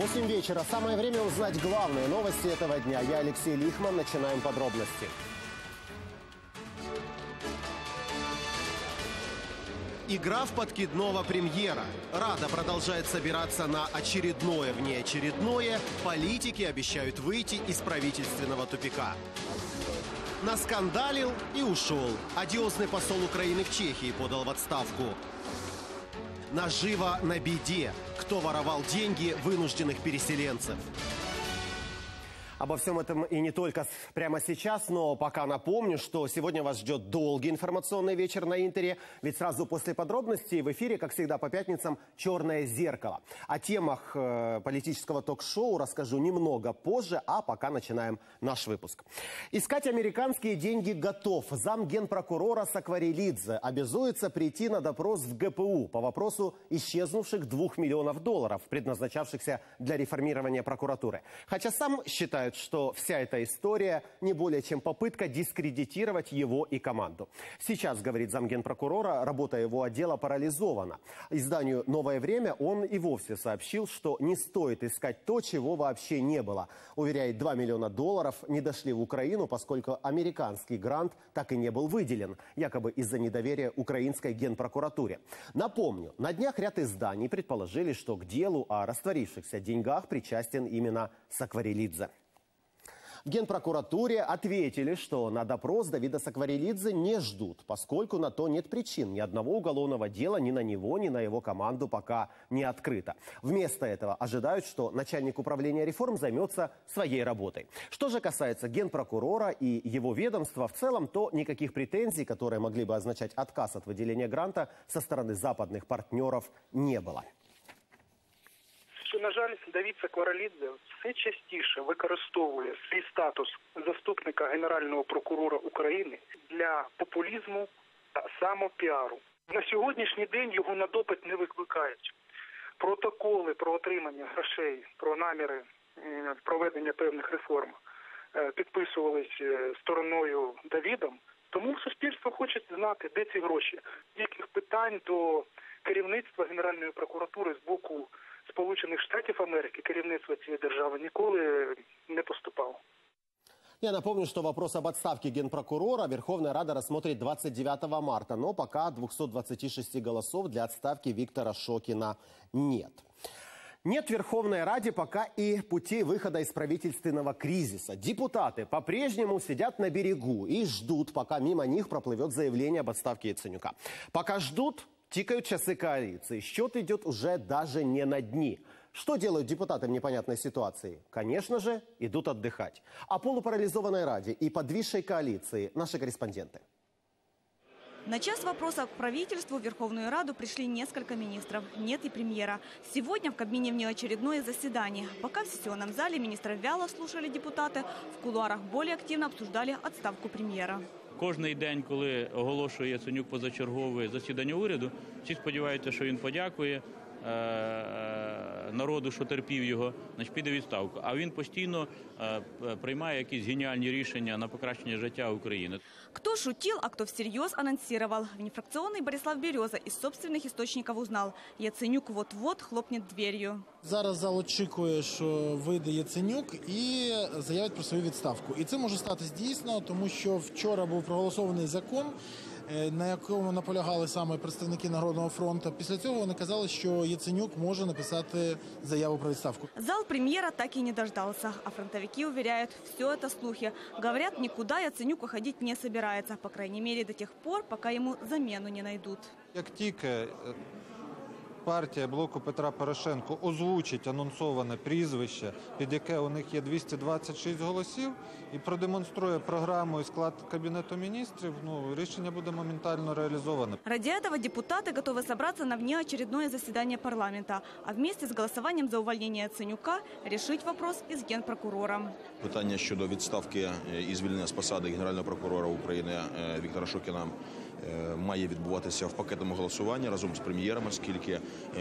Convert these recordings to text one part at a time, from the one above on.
8 вечера. Самое время узнать главные новости этого дня. Я Алексей Лихман. Начинаем подробности. Игра в подкидного премьера. Рада продолжает собираться на очередное внеочередное. Политики обещают выйти из правительственного тупика. Наскандалил и ушел. Одиозный посол Украины в Чехии подал в отставку. Нажива на беде. Кто воровал деньги вынужденных переселенцев? Обо всем этом и не только прямо сейчас, но пока напомню, что сегодня вас ждет долгий информационный вечер на Интере. Ведь сразу после подробностей в эфире, как всегда по пятницам, «Черное зеркало». О темах политического ток-шоу расскажу немного позже, а пока начинаем наш выпуск. Искать американские деньги готов. Замгенпрокурора Сакварелидзе обязуется прийти на допрос в ГПУ по вопросу исчезнувших $2 миллионов, предназначавшихся для реформирования прокуратуры. Хотя сам считает, что вся эта история не более чем попытка дискредитировать его и команду. Сейчас, говорит замгенпрокурора, работа его отдела парализована. Изданию «Новое время» он и вовсе сообщил, что не стоит искать то, чего вообще не было. Уверяет, $2 миллиона не дошли в Украину, поскольку американский грант так и не был выделен, якобы из-за недоверия украинской генпрокуратуре. Напомню, на днях ряд изданий предположили, что к делу о растворившихся деньгах причастен именно Сакварелидзе. В Генпрокуратуре ответили, что на допрос Давида Сакварелидзе не ждут, поскольку на то нет причин. Ни одного уголовного дела ни на него, ни на его команду пока не открыто. Вместо этого ожидают, что начальник управления реформ займется своей работой. Что же касается Генпрокурора и его ведомства в целом, то никаких претензий, которые могли бы означать отказ от выделения гранта со стороны западных партнеров, не было. Що, на жаль, Давид Сакварелидзе все частіше використовує свій статус заступника Генерального прокурора України для популізму та самопіару. На сьогоднішній день його на допит не викликають. Протоколи про отримання грошей, про наміри проведення певних реформ підписувались стороною Давідом. Тому суспільство хоче знати, де ці гроші. Яких питань до керівництва Генеральної прокуратури з боку Сполучених Штатів Америки, керівництво цієї держави, ніколи не поступало. Я напомню, что вопрос об отставке генпрокурора Верховная Рада рассмотрит 29 марта, но пока 226 голосов для отставки Виктора Шокина нет. Нет в Верховной Раде пока и путей выхода из правительственного кризиса. Депутаты по-прежнему сидят на берегу и ждут, пока мимо них проплывет заявление об отставке Яценюка. Пока ждут, тикают часы коалиции. Счет идет уже даже не на дни. Что делают депутаты в непонятной ситуации? Конечно же, идут отдыхать. О полупарализованной Раде и подвисшей коалиции наши корреспонденты. На час вопросов к правительству в Верховную Раду пришли несколько министров. Нет и премьера. Сегодня в Кабмине внеочередное заседание. Пока в сессионном зале министров вяло слушали депутаты, в кулуарах более активно обсуждали отставку премьера. Кожний день, коли оголошує Яценюк позачергове засідання уряду, всі сподіваються, що він подякує народу, що терпів його, значить піде відставку. А він постійно приймає якісь геніальні рішення на покращення життя України. Кто шутил, а кто всерьез анонсировал. Внефракционный Борислав Береза из собственных источников узнал. Яценюк вот-вот хлопнет дверью. Зараз зал очікує, що вийде Яценюк і заявить про свою відставку. І це може статись дійсно, тому що вчора був проголосований закон, на якому наполягали саме представники Народного фронту. Після цього вони казали, що Яценюк може написати заяву про відставку. Зал премьера так и не дождался. А фронтовики уверяют, все это слухи. Говорят, никуда Яценюк уходить не собирается. По крайней мере, до тех пор, пока ему замену не найдут. Як тільки партія блоку Петра Порошенка озвучить анонсоване прізвище, під яке у них є 226 голосів, і продемонструє програму і склад Кабінету міністрів, рішення буде моментально реализовано. Ради этого депутаты готовы собраться на внеочередное заседание парламента, а вместе с голосованием за увольнение Яценюка решить вопрос и с генпрокурором. Питання щодо відставки і звільнення з посади Генерального прокурора України Віктора Шокіна має відбуватися в пакетному голосуванні разом з прем'єром, оскільки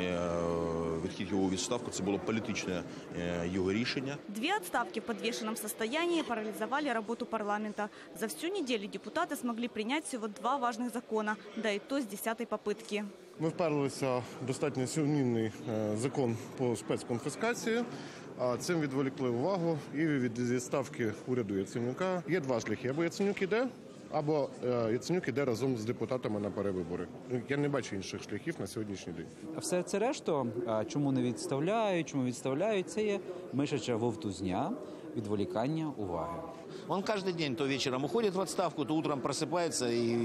відхід його у відставку – це було політичне його рішення. Две отставки в подвешенном состоянии парализовали работу парламента. За всю неделю депутаты смогли принять всего 2 важных закона, да и то с 10-й попытки. Ми вперлися в достатньо сумнівний закон по спецконфіскації. Цим відволікли увагу і від відставки уряду Яценюка. Є два шляхи. Або Яценюк іде, або Яценюк іде разом з депутатами на перевибори. Я не бачу інших шляхів на сьогоднішній день. Все це решту, чому не відставляють, чому відставляють, це є мишача вовтузня, відволікання уваги. Он каждый день то вечером уходит в отставку, то утром просыпается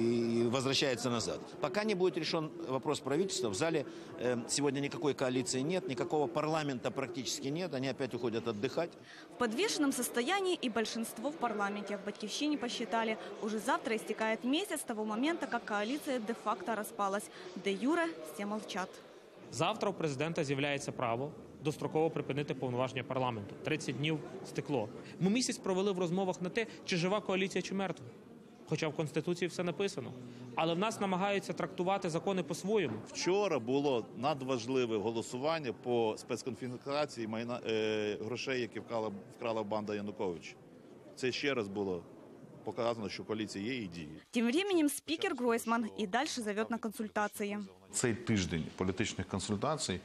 и возвращается назад. Пока не будет решен вопрос правительства, в зале сегодня никакой коалиции нет, никакого парламента практически нет, они опять уходят отдыхать. В подвешенном состоянии и большинство в парламенте. В Батькивщине посчитали, уже завтра истекает месяц с того момента, как коалиция де-факто распалась. Де-юре все молчат. Завтра у президента з'являється право достроково припинити повноваження парламенту. 30 днів стекло. Ми місяць провели в розмовах на те, чи жива коаліція, чи мертва. Хоча в Конституції все написано. Але в нас намагаються трактувати закони по-своєму. Вчора було надважливе голосування по спецконфіскації грошей, які вкрала банда Януковича. Це ще раз було показано, що коаліція є і діє. Тем временем спикер Гройсман и дальше зовет на консультации. Цей тиждень політичних консультацій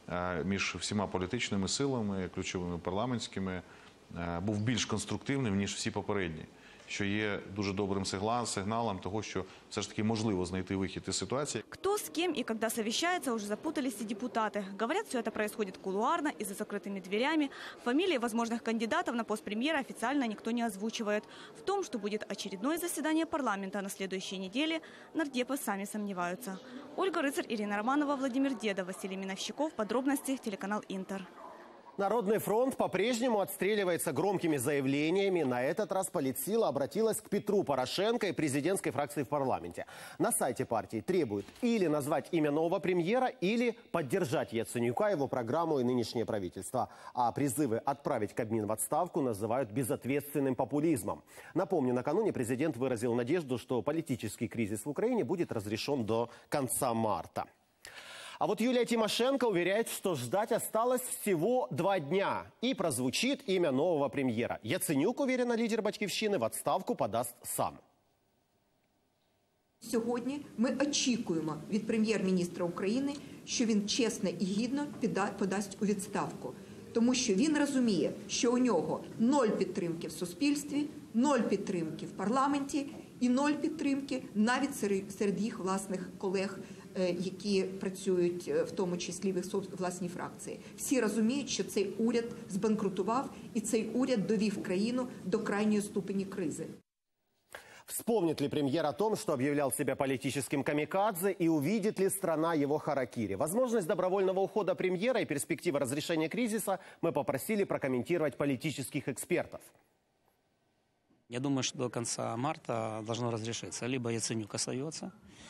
між всіма політичними силами, ключовими парламентськими, був більш конструктивним, ніж всі попередні, що є дуже добрим сигналом того, що все ж таки можливо знайти вихід із ситуації. Кто с кем и когда совещается, уже запутались и депутаты. Говорят, все это происходит кулуарно и за закрытыми дверями. Фамилии возможных кандидатов на пост премьера официально никто не озвучивает. В том, что будет очередное заседание парламента на следующей неделе, нардепы сами сомневаются. Ольга Рыцарь, Ирина Романова, Владимир Дедов, Василий Миновщиков. Подробности телеканал «Интер». Народный фронт по-прежнему отстреливается громкими заявлениями. На этот раз политсила обратилась к Петру Порошенко и президентской фракции в парламенте. На сайте партии требуют или назвать имя нового премьера, или поддержать Яценюка, его программу и нынешнее правительство. А призывы отправить Кабмин в отставку называют безответственным популизмом. Напомню, накануне президент выразил надежду, что политический кризис в Украине будет разрешен до конца марта. А вот Юлия Тимошенко уверяет, что ждать осталось всего 2 дня. И прозвучит имя нового премьера. Яценюк, уверена лидер Батьківщини, в отставку подаст сам. Сьогодні ми очікуємо від прем'єр-міністра України, що він чесно і гідно подасть у відставку. Тому що він розуміє, що у нього 0 підтримки в суспільстві, 0 підтримки в парламенті і 0 підтримки навіть серед їх власних колег, які працюють в тому числі в їх власній фракції. Всі розуміють, що цей уряд збанкрутував і цей уряд довів країну до крайньої ступені кризи. Вспомнит ли премьер о том, что объявлял себя политическим камикадзе, и увидит ли страна его харакири? Возможность добровольного ухода премьера и перспективы разрешения кризиса мы попросили прокомментировать политических экспертов. Я думаю, что до конца марта должно разрешиться. Либо Яценюк остается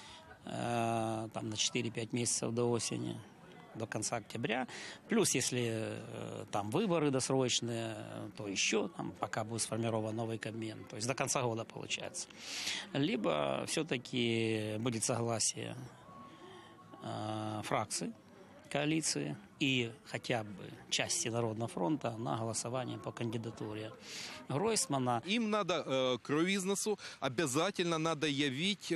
там, на 4-5 месяцев до осени, до конца октября. Плюс, если там выборы досрочные, то еще, там, пока будет сформирован новый Кабмин. То есть до конца года получается. Либо все-таки будет согласие фракций, коалиции и хотя бы части Народного фронта на голосование по кандидатуре Гройсмана. Им надо кровизносу обязательно надо явить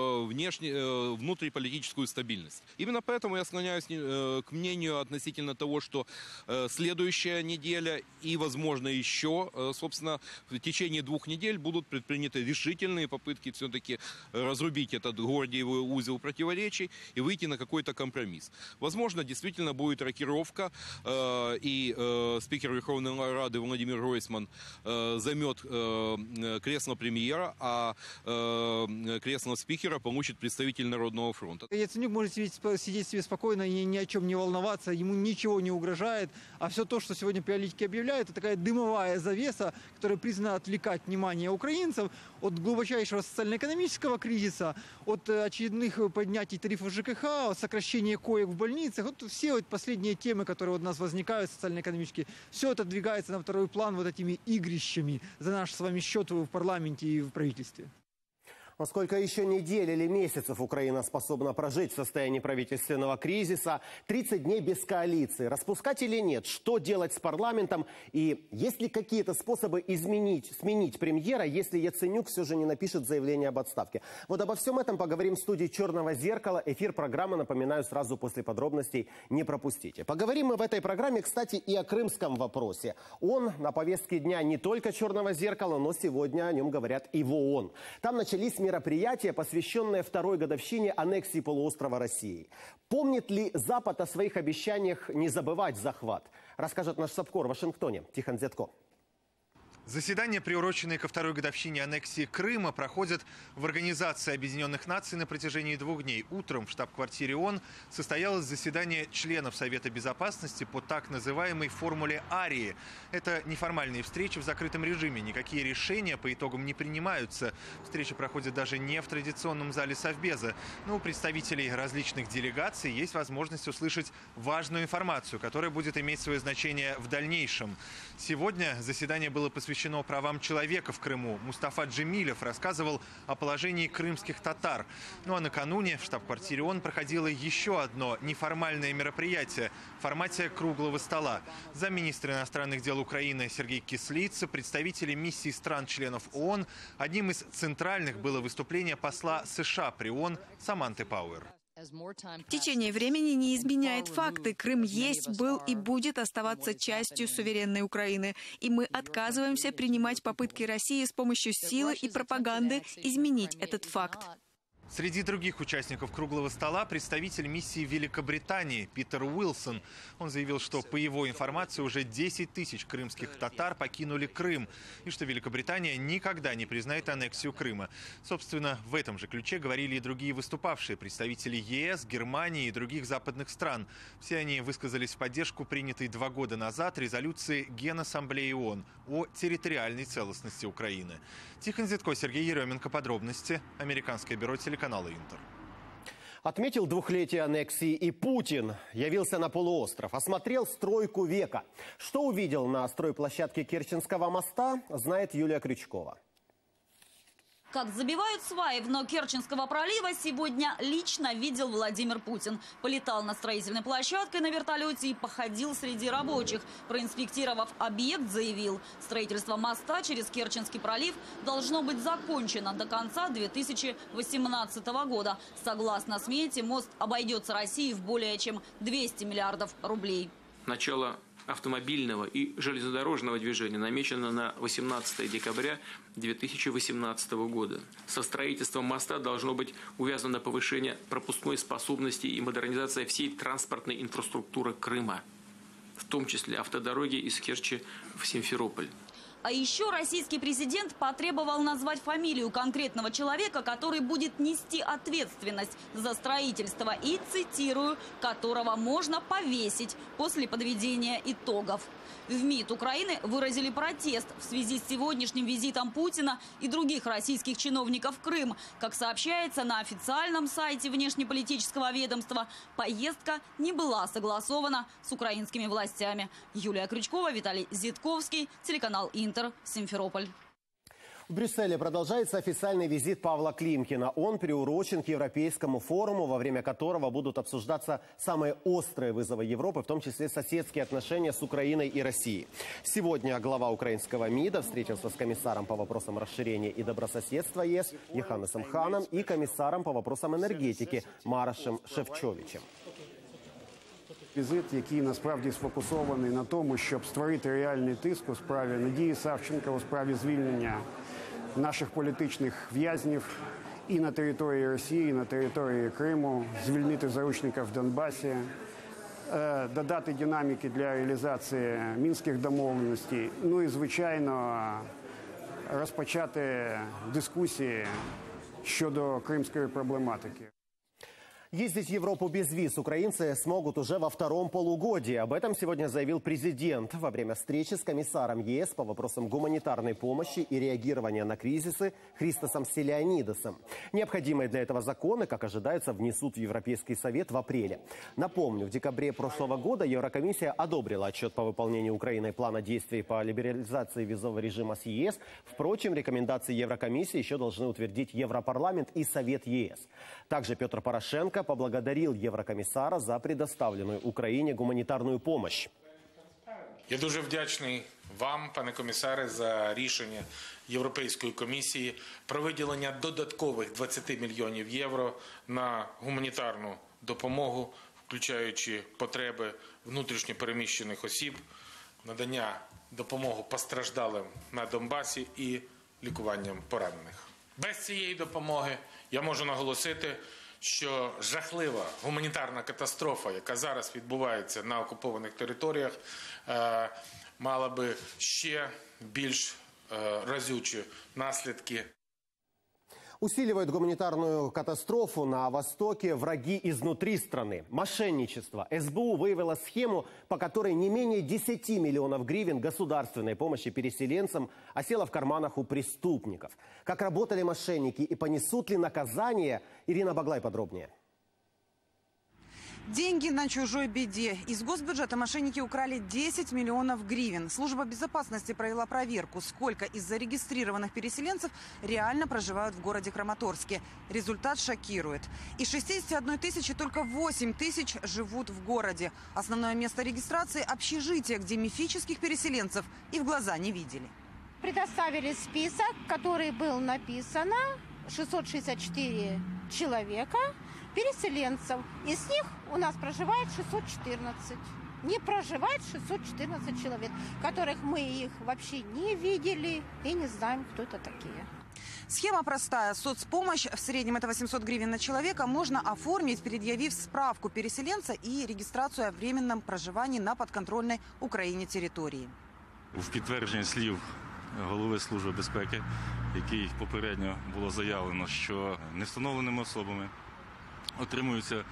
внутриполитическую стабильность. Именно поэтому я склоняюсь к мнению относительно того, что следующая неделя и, возможно, еще, собственно, в течение 2 недель будут предприняты решительные попытки все-таки разрубить этот гордиевый узел противоречий и выйти на какой-то компромисс. Возможно, действительно будет рокировка, и спикер Верховной Рады Владимир Гройсман займет кресло премьера, а кресло спикера получит представитель Народного фронта. Яценюк может сидеть себе спокойно и ни о чем не волноваться, ему ничего не угрожает, а все то, что сегодня политики объявляют, это такая дымовая завеса, которая призвана отвлекать внимание украинцев от глубочайшего социально-экономического кризиса, от очередных поднятий тарифов ЖКХ, от сокращения коек в больницах. Вот все вот последние темы, которые у нас возникают социально-экономические, все это двигается на второй план вот этими игрищами за наш с вами счет в парламенте и в правительстве. Но сколько еще недель или месяцев Украина способна прожить в состоянии правительственного кризиса? 30 дней без коалиции. Распускать или нет? Что делать с парламентом? И есть ли какие-то способы сменить премьера, если Яценюк все же не напишет заявление об отставке? Вот обо всем этом поговорим в студии «Черного зеркала». Эфир программы, напоминаю, сразу после подробностей не пропустите. Поговорим мы в этой программе, кстати, и о крымском вопросе. Он на повестке дня не только «Черного зеркала», но сегодня о нем говорят и в ООН. Там начались мероприятия, посвященные второй годовщине аннексии полуострова России. Помнит ли Запад о своих обещаниях не забывать захват? Расскажет наш САПКОР в Вашингтоне Тихон Зятко. Заседания, приуроченные ко второй годовщине аннексии Крыма, проходят в Организации Объединенных Наций на протяжении 2 дней. Утром в штаб-квартире ООН состоялось заседание членов Совета Безопасности по так называемой формуле Арии. Это неформальные встречи в закрытом режиме. Никакие решения по итогам не принимаются. Встречи проходят даже не в традиционном зале Совбеза. Но у представителей различных делегаций есть возможность услышать важную информацию, которая будет иметь свое значение в дальнейшем. Сегодня заседание было посвящено правам человека в Крыму. Мустафа Джемилев рассказывал о положении крымских татар. Ну а накануне в штаб-квартире ООН проходило еще одно неформальное мероприятие в формате круглого стола. Замминистра иностранных дел Украины Сергей Кислица, представители миссий стран-членов ООН. Одним из центральных было выступление посла США при ООН Саманты Пауэр. Течение времени не изменяет факты. Крым есть, был и будет оставаться частью суверенной Украины. И мы отказываемся принимать попытки России с помощью силы и пропаганды изменить этот факт. Среди других участников круглого стола представитель миссии Великобритании Питер Уилсон. Он заявил, что по его информации уже 10 тысяч крымских татар покинули Крым и что Великобритания никогда не признает аннексию Крыма. Собственно, в этом же ключе говорили и другие выступавшие представители ЕС, Германии и других западных стран. Все они высказались в поддержку принятой 2 года назад резолюции Генассамблеи ООН о территориальной целостности Украины. Тихон Зятко, Сергей Еременко. Подробности. Американское бюро телеканала «Интер». Отметил 2-летие аннексии и Путин. Явился на полуостров, осмотрел стройку века. Что увидел на стройплощадке Керченского моста, знает Юлия Крючкова. Как забивают сваи в дно Керченского пролива, сегодня лично видел Владимир Путин. Полетал над строительной площадкой на вертолете и походил среди рабочих. Проинспектировав объект, заявил, строительство моста через Керченский пролив должно быть закончено до конца 2018 года. Согласно смете, мост обойдется России в более чем 200 миллиардов рублей. Начало автомобильного и железнодорожного движения намечено на 18 декабря 2018 года. Со строительством моста должно быть увязано повышение пропускной способности и модернизация всей транспортной инфраструктуры Крыма, в том числе автодороги из Керчи в Симферополь. А еще российский президент потребовал назвать фамилию конкретного человека, который будет нести ответственность за строительство и, цитирую, которого можно повесить после подведения итогов. В МИД Украины выразили протест в связи с сегодняшним визитом Путина и других российских чиновников в Крым. Как сообщается на официальном сайте внешнеполитического ведомства, поездка не была согласована с украинскими властями. Юлия Крючкова, Виталий Зитковский, телеканал «Интер», Симферополь. В Брюсселе продолжается официальный визит Павла Климкина. Он приурочен к Европейскому форуму, во время которого будут обсуждаться самые острые вызовы Европы, в том числе соседские отношения с Украиной и Россией. Сегодня глава украинского МИДа встретился с комиссаром по вопросам расширения и добрососедства ЕС Йоханнесом Ханом и комиссаром по вопросам енергетики Марашем Шевчовичем. Візит, який насправді сфокусований на тому, щоб створити реальний тиск у справі Надії Савченко, у справі звільнення наших політичних в'язнів і на території Росії, і на території Криму, звільнити заручників в Донбасі, додати динаміки для реалізації мінських домовленостей, ну і, звичайно, розпочати дискусії щодо кримської проблематики. Ездить в Европу без виз украинцы смогут уже во втором полугодии. Об этом сегодня заявил президент во время встречи с комиссаром ЕС по вопросам гуманитарной помощи и реагирования на кризисы Христосом Стилианидесом. Необходимые для этого законы, как ожидается, внесут в Европейский совет в апреле. Напомню, в декабре прошлого года Еврокомиссия одобрила отчет по выполнению Украиной плана действий по либерализации визового режима с ЕС. Впрочем, рекомендации Еврокомиссии еще должны утвердить Европарламент и Совет ЕС. Также Петр Порошенко поблагодарил Еврокомиссара за предоставленную Україні гуманітарну помощь. Я дуже вдячний вам, пане комісаре, за рішення Європейської комісії про виділення додаткових 20 мільйонів євро на гуманітарну допомогу, включаючи потреби внутрішньо переміщених осіб, надання допомоги постраждалим на Донбасі і лікуванням поранених. Без цієї допомоги я можу наголосити, що жахлива гуманітарна катастрофа, яка зараз відбувається на окупованих територіях, мала би ще більш разючі наслідки. Усиливают гуманитарную катастрофу на Востоке враги изнутри страны. Мошенничество. СБУ выявила схему, по которой не менее 10 миллионов гривен государственной помощи переселенцам осело в карманах у преступников. Как работали мошенники и понесут ли наказание, Ирина Баглай подробнее. Деньги на чужой беде. Из госбюджета мошенники украли 10 миллионов гривен. Служба безопасности провела проверку, сколько из зарегистрированных переселенцев реально проживают в городе Краматорске. Результат шокирует. Из 61 тысячи только 8 тысяч живут в городе. Основное место регистрации – общежитие, где мифических переселенцев и в глаза не видели. Предоставили список, который был написано 664 человека, переселенцев. Из них у нас проживает 614. Не проживает 614 человек, которых мы их вообще не видели и не знаем, кто это такие. Схема простая. Соцпомощь, в среднем это 800 гривен на человека, можно оформить, предъявив справку переселенца и регистрацию о временном проживании на подконтрольной Україні території. В підтвердження слів голови Служби безпеки, який попередньо було заявлено, що невстановленими особами отримуються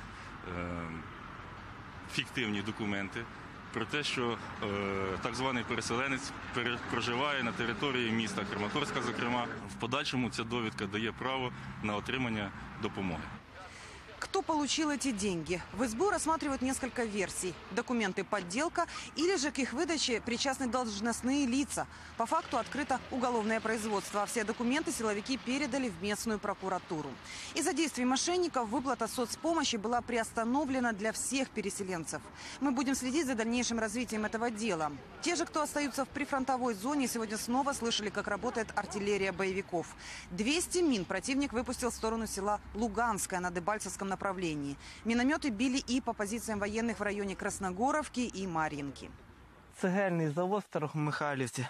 фіктивні документи про те, що так званий переселенець проживає на території міста Краматорська, зокрема. В подальшому ця довідка дає право на отримання допомоги. Кто получил эти деньги? В СБУ рассматривают несколько версий. Документы – подделка, или же к их выдаче причастны должностные лица. По факту открыто уголовное производство, а все документы силовики передали в местную прокуратуру. Из-за действий мошенников выплата соцпомощи была приостановлена для всех переселенцев. Мы будем следить за дальнейшим развитием этого дела. Те же, кто остаются в прифронтовой зоне, сегодня снова слышали, как работает артиллерия боевиков. 200 мин противник выпустил в сторону села Луганское на Дебальцевском направлении. Минометы били и по позициям военных в районе Красногоровки и Мар'їнки. Цегельний завод в Старомихайлівці.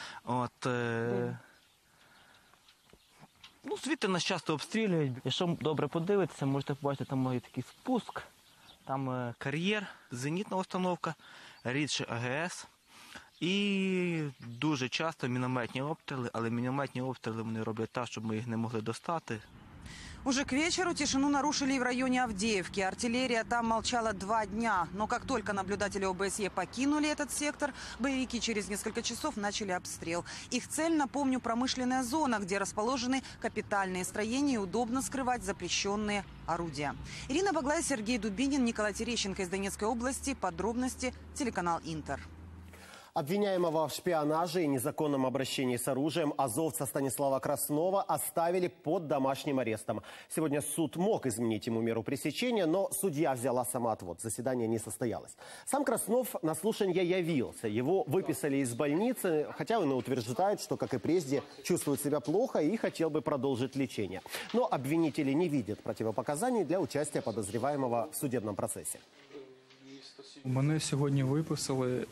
Звідти нас часто обстрілюють. Якщо добре подивитися, можете побачити, там є такий спуск, там кар'єр, зенітна установка, рідше АГС. І дуже часто мінометні обстріли, але мінометні обстріли вони роблять так, щоб ми їх не могли достати. Уже к вечеру тишину нарушили и в районе Авдеевки. Артиллерия там молчала 2 дня. Но как только наблюдатели ОБСЕ покинули этот сектор, боевики через несколько часов начали обстрел. Их цель, напомню, промышленная зона, где расположены капитальные строения и удобно скрывать запрещенные орудия. Ирина Баглай, Сергей Дубинин, Николай Терещенко из Донецкой области. Подробности телеканал Интер. Обвиняемого в шпионаже и незаконном обращении с оружием азовца Станислава Краснова оставили под домашним арестом. Сегодня суд мог изменить ему меру пресечения, но судья взяла самоотвод. Заседание не состоялось. Сам Краснов на слушание явился. Его выписали из больницы, хотя он и утверждает, что, как и прежде, чувствует себя плохо и хотел бы продолжить лечение. Но обвинители не видят противопоказаний для участия подозреваемого в судебном процессе. Мене сьогодні виписали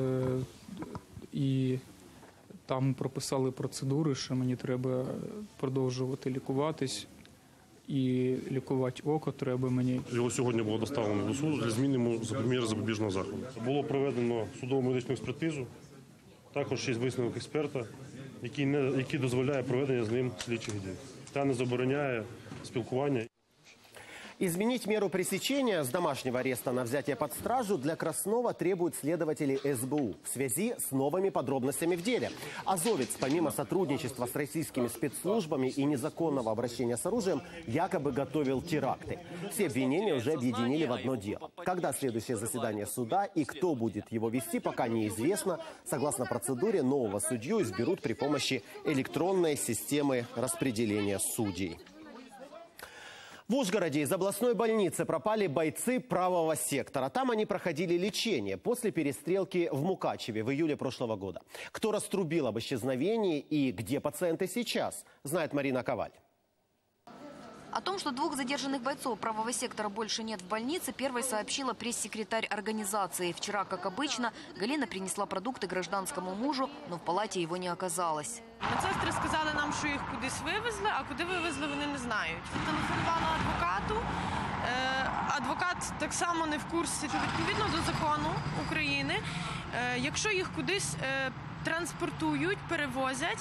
і там прописали процедури, що мені треба продовжувати лікуватись і лікувати око треба мені. Його сьогодні було доставлено до суду для зміни міри запобіжного заходу. Було проведено судово медичну експертизу, також є висновок експерта, який дозволяє проведення з ним слідчих дій та не забороняє спілкування. Изменить меру пресечения с домашнего ареста на взятие под стражу для Краснова требуют следователи СБУ в связи с новыми подробностями в деле. Азовец, помимо сотрудничества с российскими спецслужбами и незаконного обращения с оружием, якобы готовил теракты. Все обвинения уже объединили в одно дело. Когда следующее заседание суда и кто будет его вести, пока неизвестно. Согласно процедуре, нового судью изберут при помощи электронной системы распределения судей. В Ужгороде из областной больницы пропали бойцы правого сектора. Там они проходили лечение после перестрелки в Мукачеве в июле прошлого года. Кто раструбил об исчезновении и где пациенты сейчас, знает Марина Коваль. О том, что 2 задержанных бойцов правого сектора больше нет в больнице, первой сообщила пресс-секретарь организации. Вчера, как обычно, Галина принесла продукты гражданскому мужу, но в палате его не оказалось. Медсестри сказали нам, що їх кудись вивезли, а куди вивезли, вони не знають. Телефонувала адвокату. Адвокат так само не в курсі. Відповідно до закону України, якщо їх кудись транспортують, перевозять,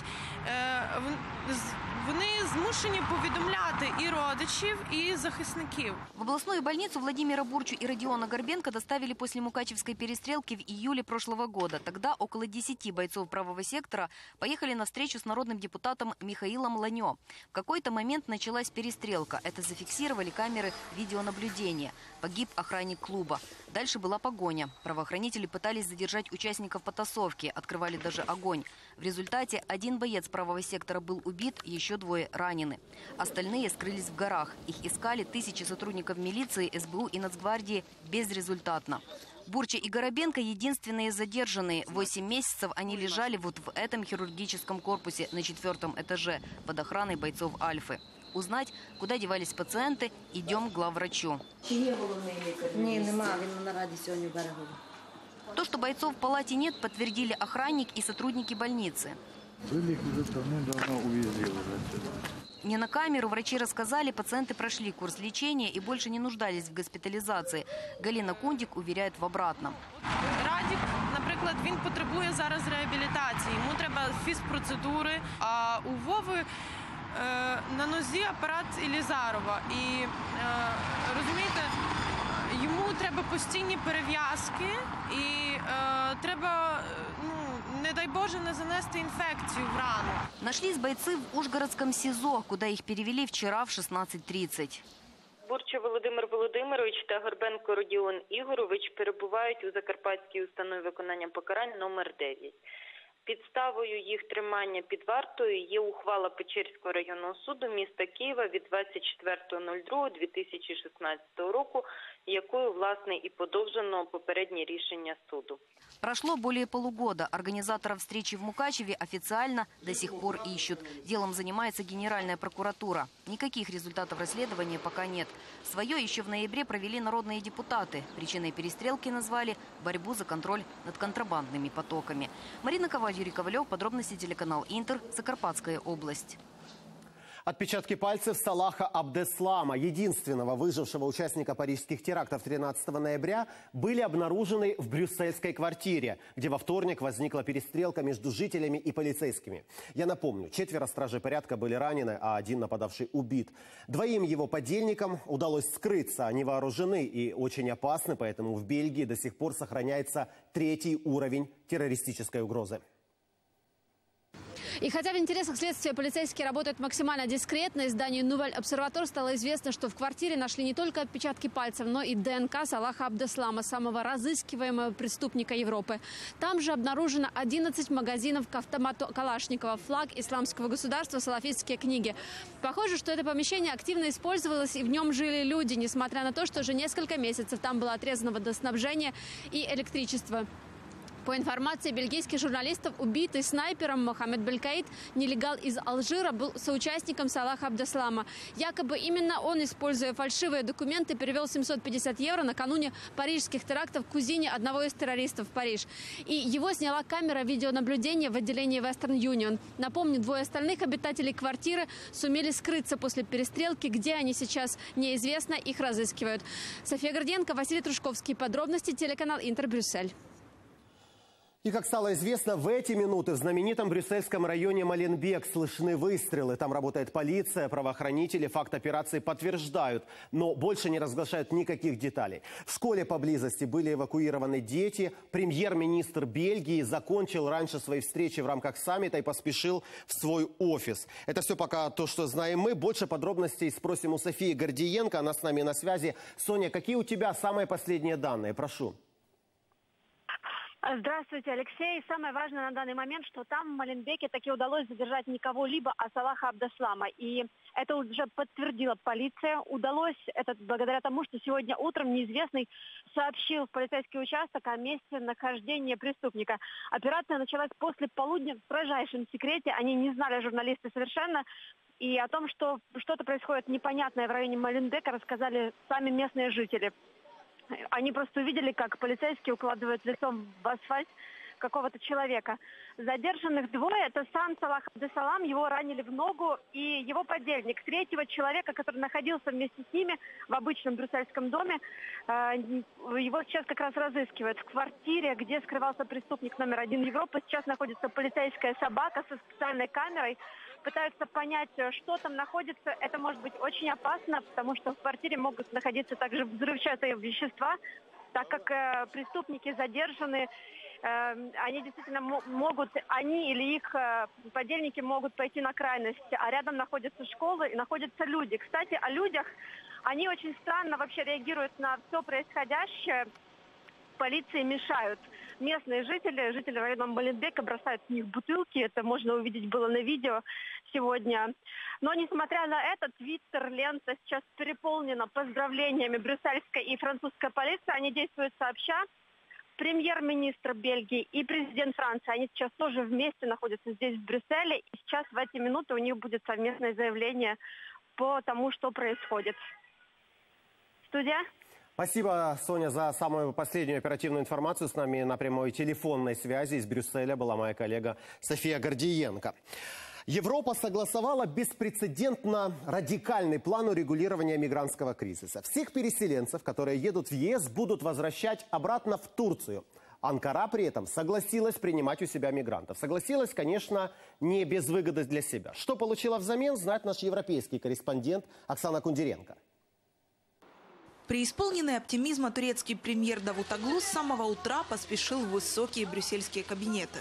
вони змушені повідомляти і родичів, і захисників. В областную больницу Владимира Бурчу и Родиона Горбенко доставили после Мукачевской перестрелки в июле прошлого года. Тогда около 10 бойцов правого сектора поехали на встречу с народным депутатом Михаилом Ланё. В какой-то момент началась перестрелка. Это зафиксировали камеры видеонаблюдения. Погиб охранник клуба. Дальше была погоня. Правоохранители пытались задержать участников потасовки, открывали даже огонь. В результате 1 боец правого сектора был убит, еще 2 ранены. Остальные скрылись в горах. Их искали тысячи сотрудников милиции, СБУ и Нацгвардии безрезультатно. Бурча и Горобенко единственные задержанные. 8 месяцев они лежали вот в этом хирургическом корпусе на 4-м этаже под охраной бойцов Альфы. Узнать, куда девались пациенты, идем к главврачу. То, что бойцов в палате нет, подтвердили охранник и сотрудники больницы. Были уже давно увезли уже отсюда. Не на камеру врачи рассказали, пациенты прошли курс лечения и больше не нуждались в госпитализации. Галина Кундик уверяет в обратном. Радік, наприклад, він потребує зараз реабілітації. Йому треба фізпроцедури, а у Вови на нозі апарат Ілізарова. І, розумієте, йому треба постійні перев'язки і треба, не дай Боже, не занести інфекцію в рану. Нашлись бойцы в Ужгородском СИЗО, куда их перевели вчера в 16:30. Бурча Володимир Володимирович та Горбенко Родіон Ігорович перебувають у Закарпатській установі виконання покарань номер 9. Підставою їх тримання під вартою є ухвала Печерського районного суду міста Києва від 24.02.2016 року, якою, власне, і подовжено попереднє рішення суду. Прошло более полугода. Организаторов встречи в Мукачеве официально до сих пор ищут. Делом занимается Генеральная прокуратура. Никаких результатов расследования пока нет. Свое еще в ноябре провели народные депутаты. Причиной перестрелки назвали борьбу за контроль над контрабандными потоками. Марина Коваль, Юрий Ковалев. Подробности телеканал Интер. Закарпатская область. Отпечатки пальцев Салаха Абдеслама, единственного выжившего участника парижских терактов 13 ноября, были обнаружены в брюссельской квартире, где во вторник возникла перестрелка между жителями и полицейскими. Я напомню, 4 стражей порядка были ранены, а 1 нападавший убит. 2 его подельникам удалось скрыться. Они вооружены и очень опасны, поэтому в Бельгии до сих пор сохраняется 3-й уровень террористической угрозы. И хотя в интересах следствия полицейские работают максимально дискретно, изданию «Нувель Обсерватор» стало известно, что в квартире нашли не только отпечатки пальцев, но и ДНК Салаха Абдеслама, самого разыскиваемого преступника Европы. Там же обнаружено 11 магазинов к автомату Калашникова, флаг Исламского государства, салафистские книги. Похоже, что это помещение активно использовалось, и в нем жили люди, несмотря на то, что уже несколько месяцев там было отрезано водоснабжение и электричество. По информации бельгийских журналистов, убитый снайпером Мохаммед Белькаид, нелегал из Алжира, был соучастником Салаха Абдеслама. Якобы именно он, используя фальшивые документы, перевел 750 евро накануне парижских терактов кузине одного из террористов в Париж. И его сняла камера видеонаблюдения в отделении Western Union. Напомню, 2 остальных обитателей квартиры сумели скрыться после перестрелки. Где они сейчас, неизвестно, их разыскивают. София Горденко, Василий Трушковский. Подробности телеканал Интер, Брюссель. И, как стало известно, в эти минуты в знаменитом брюссельском районе Маленбек слышны выстрелы. Там работает полиция, правоохранители. Факт операции подтверждают, но больше не разглашают никаких деталей. В школе поблизости были эвакуированы дети. Премьер-министр Бельгии закончил раньше своей встречи в рамках саммита и поспешил в свой офис. Это все пока то, что знаем мы. Больше подробностей спросим у Софии Гордиенко. Она с нами на связи. Соня, какие у тебя самые последние данные? Прошу. Здравствуйте, Алексей. Самое важное на данный момент, что там в Маленбеке таки удалось задержать не кого-либо, а Салаха Абдеслама. И это уже подтвердила полиция. Удалось это благодаря тому, что сегодня утром неизвестный сообщил в полицейский участок о месте нахождения преступника. Операция началась после полудня в строжайшем секрете. Они не знали, журналисты, совершенно. И о том, что что-то происходит непонятное в районе Маленбека, рассказали сами местные жители. Они просто увидели, как полицейские укладывают лицом в асфальт какого-то человека. Задержанных двое. Это сам Салах Абдесалам, его ранили в ногу, и его подельник. Третьего человека, который находился вместе с ними в обычном брюссельском доме, его сейчас как раз разыскивают. В квартире, где скрывался преступник номер 1 Европы, сейчас находится полицейская собака со специальной камерой. Пытаются понять, что там находится. Это может быть очень опасно, потому что в квартире могут находиться также взрывчатые вещества, так как преступники задержаны. Они действительно могут, они или их подельники могут пойти на крайность. А рядом находятся школы и находятся люди. Кстати, о людях. Они очень странно вообще реагируют на все происходящее. Полиции мешают. Местные жители района Маленбека бросают в них бутылки. Это можно увидеть было на видео сегодня. Но несмотря на это, твиттер-лента сейчас переполнена поздравлениями брюссельской и французской полиции. Они действуют сообща. Премьер-министр Бельгии и президент Франции, они сейчас тоже вместе находятся здесь, в Брюсселе. И сейчас в эти минуты у них будет совместное заявление по тому, что происходит. Студия? Спасибо, Соня, за самую последнюю оперативную информацию. С нами на прямой телефонной связи из Брюсселя была моя коллега София Гордиенко. Европа согласовала беспрецедентно радикальный план урегулирования мигрантского кризиса. Всех переселенцев, которые едут в ЕС, будут возвращать обратно в Турцию. Анкара при этом согласилась принимать у себя мигрантов. Согласилась, конечно, не без выгоды для себя. Что получила взамен, знает наш европейский корреспондент Оксана Кундеренко. Преисполненный оптимизма турецкий премьер Давутоглу с самого утра поспешил в высокие брюссельские кабинеты.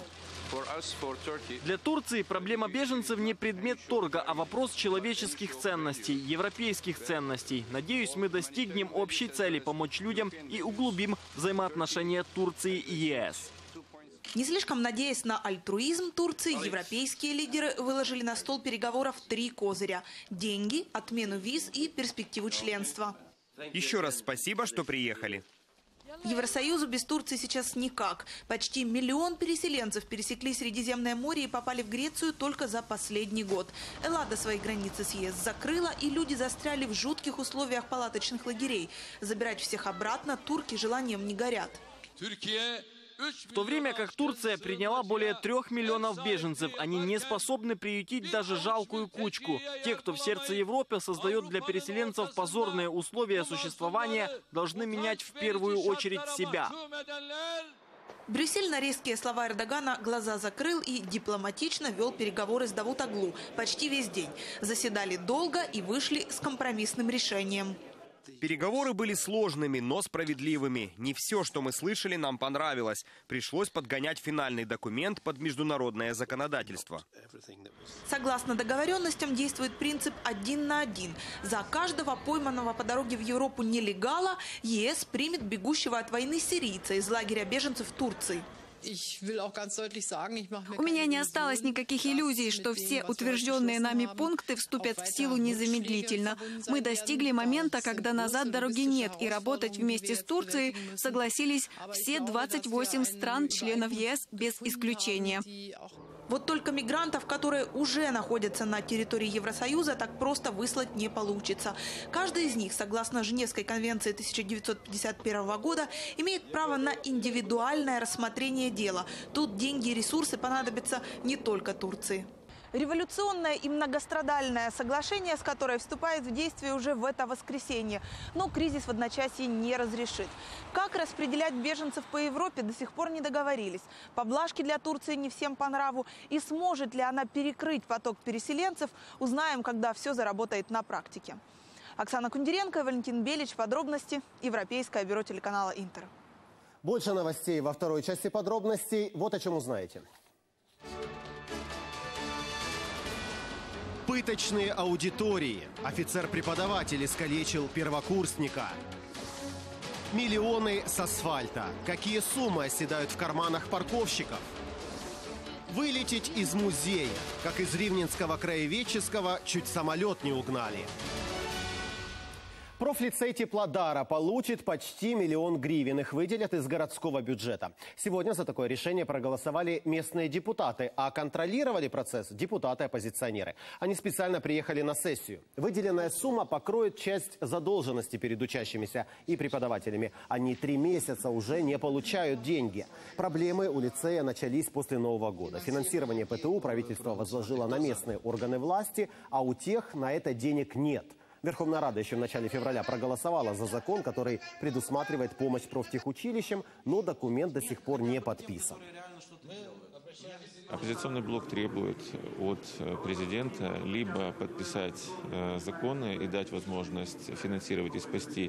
Для Турции проблема беженцев не предмет торга, а вопрос человеческих ценностей, европейских ценностей. Надеюсь, мы достигнем общей цели – помочь людям и углубим взаимоотношения Турции и ЕС. Не слишком надеясь на альтруизм Турции, европейские лидеры выложили на стол переговоров 3 козыря – деньги, отмену виз и перспективу членства. Еще раз спасибо, что приехали. Евросоюзу без Турции сейчас никак. Почти 1 миллион переселенцев пересекли Средиземное море и попали в Грецию только за последний год. Эллада свои границы с ЕС закрыла, и люди застряли в жутких условиях палаточных лагерей. Забирать всех обратно турки желанием не горят. В то время как Турция приняла более 3 миллионов беженцев, они не способны приютить даже жалкую кучку. Те, кто в сердце Европы создает для переселенцев позорные условия существования, должны менять в первую очередь себя. Брюссель на резкие слова Эрдогана глаза закрыл и дипломатично вел переговоры с Давутоглу почти весь день. Заседали долго и вышли с компромиссным решением. Переговоры были сложными, но справедливыми. Не все, что мы слышали, нам понравилось. Пришлось подгонять финальный документ под международное законодательство. Согласно договоренностям, действует принцип 1 на 1. За каждого пойманного по дороге в Европу нелегала ЕС примет бегущего от войны сирийца из лагеря беженцев в Турции. У меня не осталось никаких иллюзий, что все утвержденные нами пункты вступят в силу незамедлительно. Мы достигли момента, когда назад дороги нет, и работать вместе с Турцией согласились все 28 стран-членов ЕС без исключения. Вот только мигрантов, которые уже находятся на территории Евросоюза, так просто выслать не получится. Каждый из них, согласно Женевской конвенции 1951 года, имеет право на индивидуальное рассмотрение дела. Тут деньги и ресурсы понадобятся не только Турции. Революционное и многострадальное соглашение, с которой вступает в действие уже в это воскресенье. Но кризис в одночасье не разрешит. Как распределять беженцев по Европе, до сих пор не договорились. Поблажки для Турции не всем по нраву. И сможет ли она перекрыть поток переселенцев, узнаем, когда все заработает на практике. Оксана Кундеренко, Валентин Белич. Подробности. Европейское бюро телеканала «Интер». Больше новостей во второй части подробностей. Вот о чем узнаете. Пыточные аудитории. Офицер-преподаватель искалечил первокурсника. Миллионы с асфальта. Какие суммы оседают в карманах парковщиков? Вылететь из музея. Как из Ривненского краеведческого чуть самолет не угнали. Профлицей Теплодара получит почти 1 миллион гривен. Их выделят из городского бюджета. Сегодня за такое решение проголосовали местные депутаты, а контролировали процесс депутаты-оппозиционеры. Они специально приехали на сессию. Выделенная сумма покроет часть задолженности перед учащимися и преподавателями. Они 3 месяца уже не получают деньги. Проблемы у лицея начались после Нового года. Финансирование ПТУ правительство возложило на местные органы власти, а у тех на это денег нет. Верховная Рада еще в начале февраля проголосовала за закон, который предусматривает помощь профтехучилищам, но документ до сих пор не подписан. Оппозиционный блок требует от президента либо подписать законы и дать возможность финансировать и спасти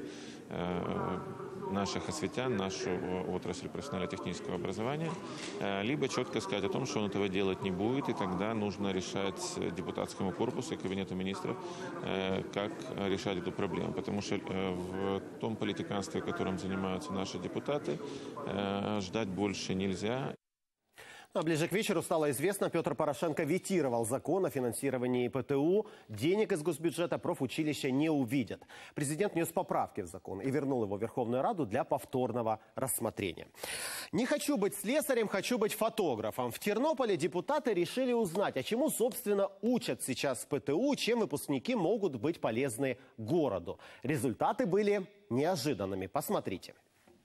наших осветян, нашу отрасль профессионально-технического образования, либо четко сказать о том, что он этого делать не будет, и тогда нужно решать депутатскому корпусу и кабинету министров, как решать эту проблему. Потому что в том политиканстве, которым занимаются наши депутаты, ждать больше нельзя. А ближе к вечеру стало известно, Петр Порошенко ветировал закон о финансировании ПТУ. Денег из госбюджета профучилища не увидят. Президент внес поправки в закон и вернул его в Верховную Раду для повторного рассмотрения. Не хочу быть слесарем, хочу быть фотографом. В Тернополе депутаты решили узнать, а чему, собственно, учат сейчас в ПТУ, чем выпускники могут быть полезны городу. Результаты были неожиданными. Посмотрите.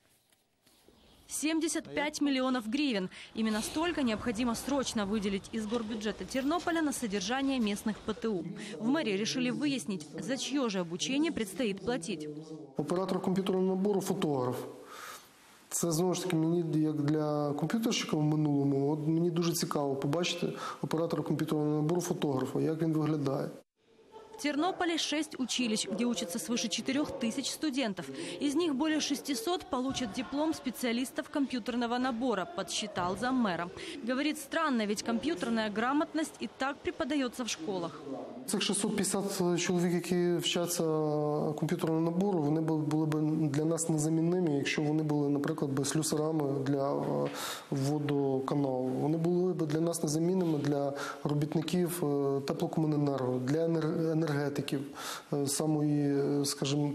75 миллионов гривен. Именно столько необходимо срочно выделить из горбюджета Тернополя на содержание местных ПТУ. В мэрии решили выяснить, за чье же обучение предстоит платить. Оператор комп'ютерного набору – фотограф. Це, знову ж таки, мені, як для комп'ютерщика в минулому, от мені дуже цікаво побачити оператора комп'ютерного набору фотографа, як він виглядає. В Тернополе 6 училищ, где учатся свыше 4000 студентов. Из них более 600 получат диплом специалистов компьютерного набора, подсчитал заммэра. Говорит, странно, ведь компьютерная грамотность и так преподается в школах. Цих 650 чоловік, які вчаться комп'ютерному набору, вони були б для нас незамінними, якщо вони були, наприклад, слюсарами для водоканалу. Вони були б для нас незамінними для робітників теплокомуненерго, для енергетиків, самої, скажімо,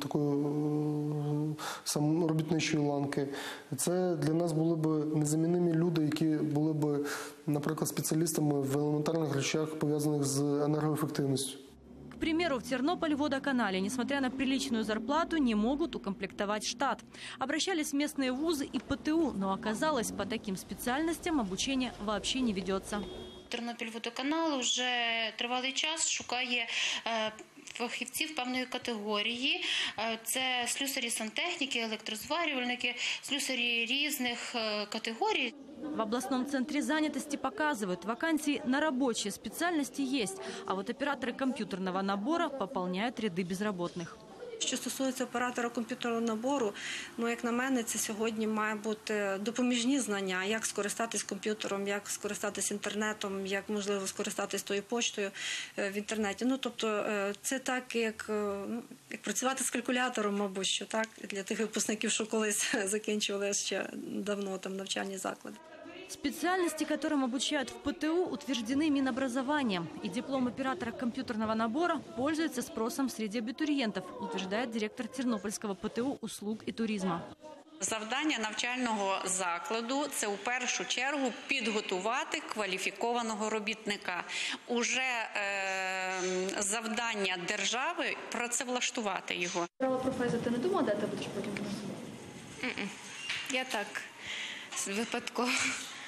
такої робітничої ланки. Це для нас були б незамінними люди, які були б, наприклад, спеціалістами в елементарних речах, пов'язаних з енергоефективністю. К примеру, в Тернополь-водоканале, несмотря на приличную зарплату, не могут укомплектовать штат. Обращались в местные вузы и ПТУ, но оказалось, по таким специальностям обучение вообще не ведется. Тернопільводоканал вже тривалий час шукає фахівців певної категорії. Це слюсарі-сантехніки, електрозварювальники, слюсарі різних категорій. В областном центре занятости показывают, вакансии на рабочие специальности есть, а вот операторы компьютерного набора пополняют ряды безработных. Що стосується оператора комп'ютерного набору, як на мене, це сьогодні має бути допоміжні знання, як скористатись комп'ютером, як скористатись інтернетом, як, можливо, скористатись тою почтою в інтернеті. Тобто, це так, як працювати з калькулятором, мабуть, що так, для тих випускників, що колись закінчували ще давно там навчальні заклади. Специальности, которым обучают в ПТУ, утверждены Минобразованием. И диплом оператора компьютерного набора пользуется спросом среди абитуриентов, утверждает директор Тернопільського ПТУ услуг и туризма. Завдання навчального закладу – це у першу чергу підготувати кваліфікованого робітника. Уже завдання держави – працевлаштувати його. Професор, ти не думала, де ти будеш потім працювати? Я так, випадково.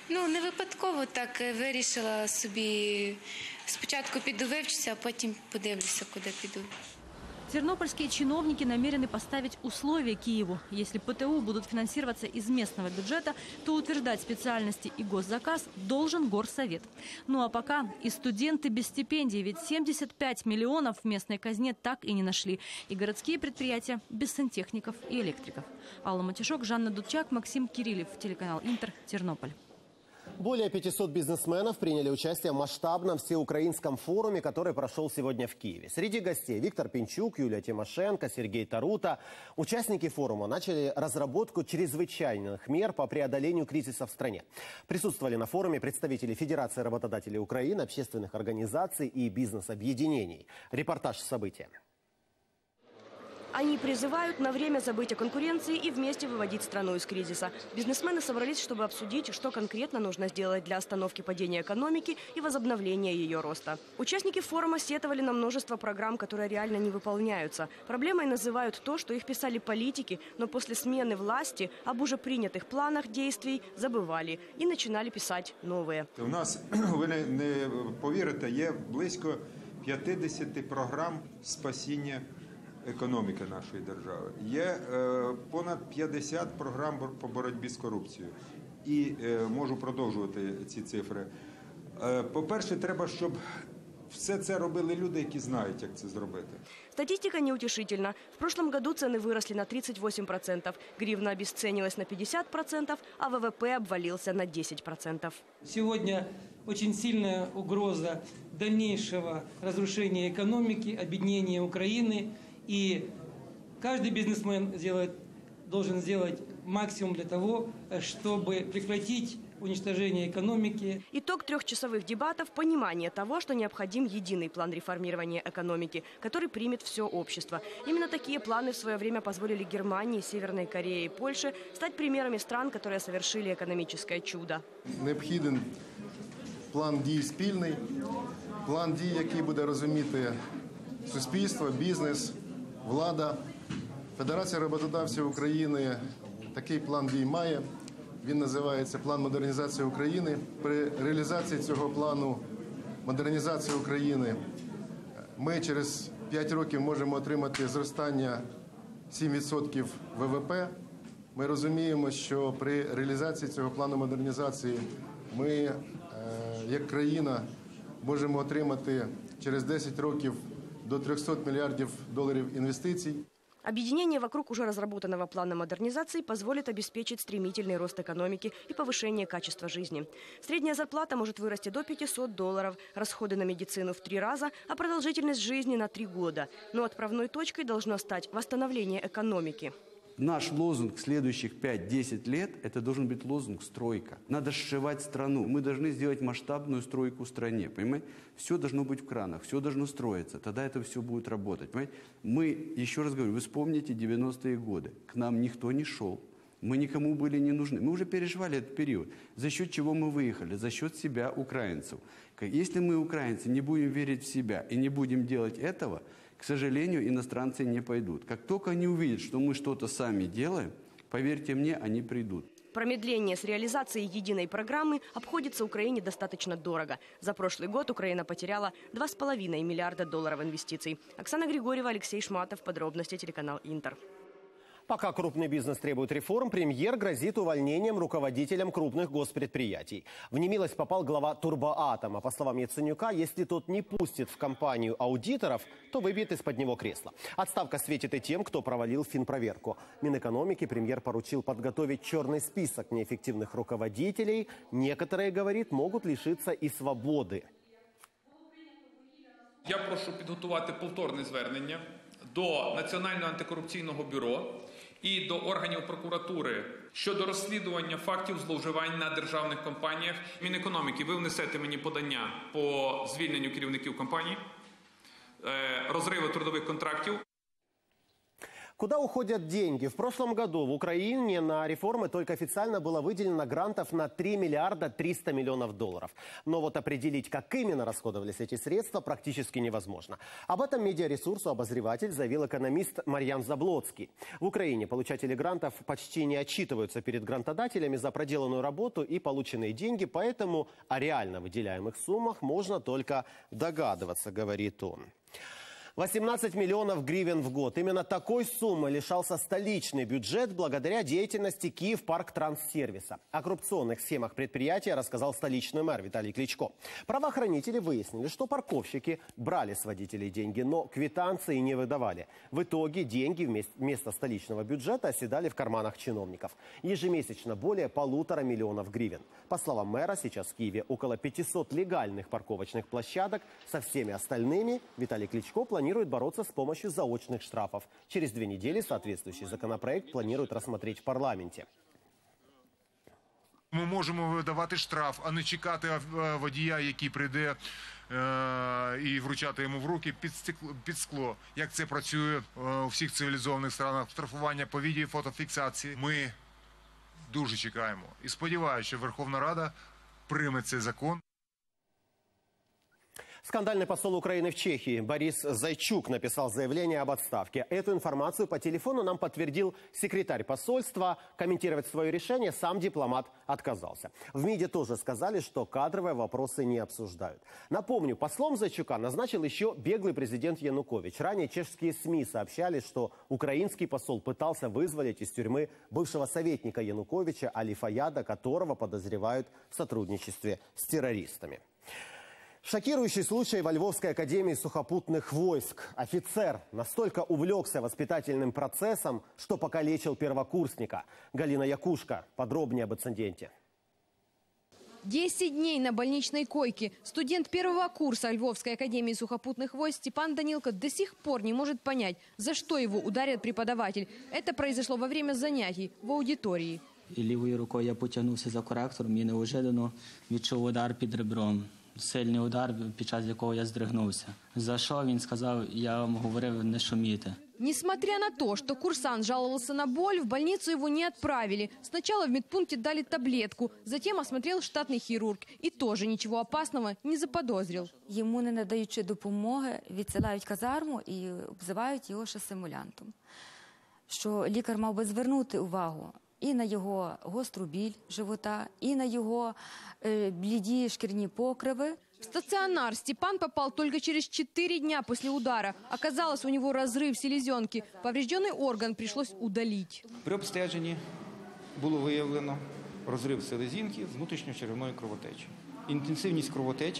Ну, не випадково так вирішила собі. Спочатку піду вивчуся, а потім подивлюся, куди піду. Тернопольские чиновники намерены поставить условия Киеву. Если ПТУ будут финансироваться из местного бюджета, то утверждать специальности и госзаказ должен горсовет. Ну а пока и студенты без стипендий, ведь 75 миллионов в местной казне так и не нашли. И городские предприятия без сантехников и электриков. Алла Матюшок, Жанна Дудчак, Максим Кириллев, телеканал Интер, Тернополь. Более 500 бизнесменов приняли участие в масштабном всеукраинском форуме, который прошел сегодня в Киеве. Среди гостей Виктор Пинчук, Юлия Тимошенко, Сергей Тарута. Участники форума начали разработку чрезвычайных мер по преодолению кризиса в стране. Присутствовали на форуме представители Федерации работодателей Украины, общественных организаций и бизнес-объединений. Репортаж события. Они призывают на время забыть о конкуренции и вместе выводить страну из кризиса. Бизнесмены собрались, чтобы обсудить, что конкретно нужно сделать для остановки падения экономики и возобновления ее роста. Участники форума сетовали на множество программ, которые реально не выполняются. Проблемой называют то, что их писали политики, но после смены власти об уже принятых планах действий забывали и начинали писать новые. У нас, ви не повірите, є близько 50 програм спасіння економіки нашої держави. Є понад 50 програм по боротьбі з корупцією. І можу продовжувати ці цифри. По-перше, треба, щоб все це робили люди, які знають, як це зробити. Статистика неутешительна. В прошлом году цены выросли на 38%, гривна обесценилась на 50%, а ВВП обвалился на 10%. Сегодня очень сильная угроза дальнейшего разрушения экономики, обеднения Украины. И каждый бизнесмен должен сделать максимум для того, чтобы прекратить уничтожение экономики. Итог трехчасовых дебатов – понимание того, что необходим единый план реформирования экономики, который примет все общество. Именно такие планы в свое время позволили Германии, Северной Корее и Польше стать примерами стран, которые совершили экономическое чудо. Необхідний план дій спільний, план дій, який буде розуміти суспільство, бізнес, влада. Федерація роботодавців України такий план дій має. Він називається «План модернізації України». При реалізації цього плану модернізації України ми через 5 років можемо отримати зростання 7% ВВП. Ми розуміємо, що при реалізації цього плану модернізації ми, як країна, можемо отримати через 10 років до 300 миллиардов долларов инвестиций. Объединение вокруг уже разработанного плана модернизации позволит обеспечить стремительный рост экономики и повышение качества жизни. Средняя зарплата может вырасти до $500, расходы на медицину в 3 раза, а продолжительность жизни на 3 года. Но отправной точкой должно стать восстановление экономики. Наш лозунг следующих 5-10 лет – это должен быть лозунг «стройка». Надо сшивать страну. Мы должны сделать масштабную стройку в стране, понимаете? Все должно быть в кранах, все должно строиться. Тогда это все будет работать, понимаете? Мы, еще раз говорю, вы вспомните 90-е годы. К нам никто не шел. Мы никому были не нужны. Мы уже переживали этот период. За счет чего мы выехали? За счет себя, украинцев. Если мы, украинцы, не будем верить в себя и не будем делать этого, к сожалению, иностранцы не пойдут. Как только они увидят, что мы что-то сами делаем, поверьте мне, они придут. Промедление с реализацией единой программы обходится Украине достаточно дорого. За прошлый год Украина потеряла $2,5 миллиарда инвестиций. Оксана Григорьева, Алексей Шматов. Подробности, телеканал Интер. Пока крупный бизнес требует реформ, премьер грозит увольнением руководителям крупных госпредприятий. В немилость попал глава Турбоатома. По словам Яценюка, если тот не пустит в компанию аудиторов, то выбьет из-под него кресло. Отставка светит и тем, кто провалил финпроверку. Минэкономики премьер поручил подготовить черный список неэффективных руководителей. Некоторые, говорит, могут лишиться и свободы. Я прошу підготувати повторне звернення до Національного антикорупційного бюро і до органів прокуратури щодо розслідування фактів зловживань на державних компаніях. Мінекономіки, ви внесете мені подання по звільненню керівників компаній, розриву трудових контрактів. Куда уходят деньги? В прошлом году в Украине на реформы только официально было выделено грантов на 3 миллиарда 300 миллионов долларов. Но вот определить, как именно расходовались эти средства, практически невозможно. Об этом медиаресурсу «Обозреватель» заявил экономист Марьян Заблоцкий. В Украине получатели грантов почти не отчитываются перед грантодателями за проделанную работу и полученные деньги, поэтому о реально выделяемых суммах можно только догадываться, говорит он. 18 миллионов гривен в год. Именно такой суммы лишался столичный бюджет благодаря деятельности Киевпарктранссервиса. О коррупционных схемах предприятия рассказал столичный мэр Виталий Кличко. Правоохранители выяснили, что парковщики брали с водителей деньги, но квитанции не выдавали. В итоге деньги вместо столичного бюджета оседали в карманах чиновников. Ежемесячно более 1,5 миллиона гривен. По словам мэра, сейчас в Киеве около 500 легальных парковочных площадок. Со всеми остальными Виталий Кличко планирует бороться с помощью заочных штрафов. Через 2 недели соответствующий законопроект планируют рассмотреть в парламенте. Ми можемо видавати штраф, а не чекати водія, який прийде і вручати йому в руки під скло. Як це працює у всіх цивілізованих странах, штрафування по відео, фотофіксації. Ми дуже чекаємо і сподіваюся, що Верховна Рада прийме цей закон. Скандальный посол Украины в Чехии Борис Зайчук написал заявление об отставке. Эту информацию по телефону нам подтвердил секретарь посольства. Комментировать свое решение сам дипломат отказался. В МИДе тоже сказали, что кадровые вопросы не обсуждают. Напомню, послом Зайчука назначил еще беглый президент Янукович. Ранее чешские СМИ сообщали, что украинский посол пытался вызволить из тюрьмы бывшего советника Януковича Али Фаяда, которого подозревают в сотрудничестве с террористами. Шокирующий случай во Львовской академии сухопутных войск. Офицер настолько увлекся воспитательным процессом, что покалечил первокурсника. Галина Якушка. Подробнее об инциденте. 10 дней на больничной койке. Студент первого курса Львовской академии сухопутных войск Степан Данилко до сих пор не может понять, за что его ударит преподаватель. Это произошло во время занятий в аудитории. І лівою рукою я потягнувся за коректором і неожиданно відчув удар під ребром. Сильний удар, під час якого я здригнувся. За що він сказав, я вам говорив, не шуміти. Несмотря на то, что курсант жаловался на боль, в больницу его не отправили. Сначала в медпункте дали таблетку, затем осмотрел штатный хирург и тоже ничего опасного не заподозрил. Йому, не надаючи допомоги, відсилають казарму і обзивають його ще симулянтом. Що лікар мав би звернути увагу і на його гостру біль живота, і на його бліді шкірні покриви. В стационар Степан попал только через 4 дня после удара. Оказалось, у него разрыв селезенки. Поврежденный орган пришлось удалить. При обстеженні було виявлено розрив селезінки з внутрішньочеревної кровотечі. Інтенсивність кровотечі